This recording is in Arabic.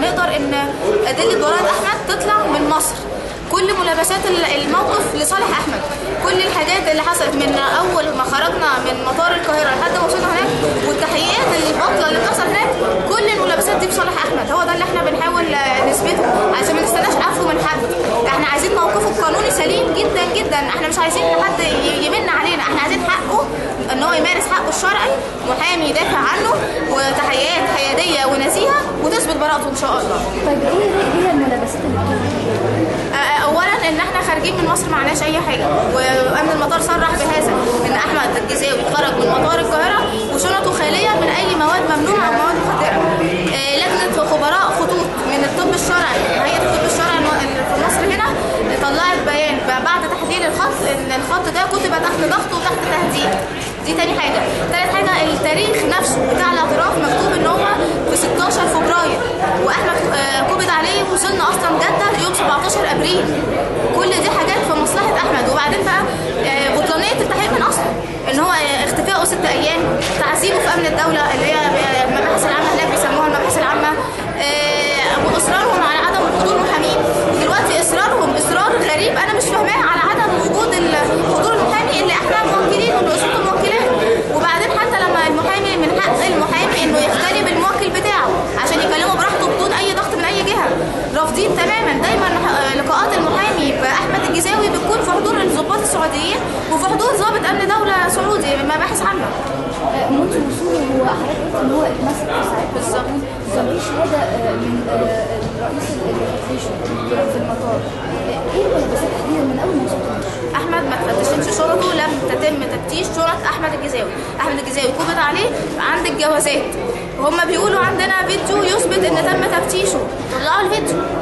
نقدر ان ادله براءه احمد تطلع من مصر. كل ملابسات الموقف لصالح احمد، كل الحاجات اللي حصلت من اول ما خرجنا من مطار القاهره لحد ما وصلنا هناك، والتحقيقات الباطله اللي بتحصل هناك، كل الملابسات دي بصالح احمد. هو ده اللي احنا بنحاول نثبته عشان ما نستناش عفو من حد. احنا عايزين موقفه القانوني سليم جدا جدا، احنا مش عايزين حد يمن علينا، احنا عايزين حقه ان هو يمارس حقه الشرعي، محامي يدافع عنه، وتحقيقات حياديه ونزيهه وتثبت براءته ان شاء الله. طيب ايه هي الملابسات اللي اولا ان احنا خارجين من مصر معناش اي حاجه، وامن المطار صرح بهذا ان احمد الجزاوي خرج من مطار القاهره وشنطه خاليه من اي مواد ممنوعه او مواد خطيره. لجنه خبراء خطوط من الطب الشرعي، هيئه الطب الشرعي في مصر هنا طلعت بيان بعد تحليل الخط ان الخط ده كتب تحت ضغط وتحت تهديد. دي تاني حاجه. تالت حاجه التاريخ نفسه بتاع الاعتراف مكتوب ان هو في 16 فبراير، واحمد قبض عليه وصلنا اصلا جده يوم 17 ابريل. كل دي حاجات في مصلحه احمد. وبعدين بقى بطلانيه التحقيق من اصله، ان هو اختفائه 6 ايام، تعذيبه في امن الدوله اللي هي المباحث العامه هناك بيسموها المباحث العامه، واصرارهم على عدم حضور محامين. ودلوقتي اصرارهم اصرار غريب انا مش فاهماه على عدم وجود حضور المحامي اللي احنا موكلينه، اللي اسرته موكلاه. وبعدين حتى لما المحامي من حق المحامي انه يختلي بالموكل بتاعه عشان يكلمه براحته بدون اي ضغط من اي جهه، رافضين تماما. دايما لقاءات المحامي باحمد الجزاوي بتكون في حضور الضباط السعوديين وفي حضور ضابط امن دوله سعودي مباحث عامه. منذ وصوله هو حضرتك قلت ان هو اتمسك ساعات بالظبط. كان في شهاده من رئيس التفتيش في المطار. ايه الملابسات تحديدا من اول ما وصلت؟ احمد ما تفتشتش شنطه، لم تتم تفتيش شنط احمد الجزاوي. احمد الجزاوي قبض عليه عند الجوازات، وهم بيقولوا عندنا فيديو يثبت ان تم تفتيشه. طلعوا الفيديو.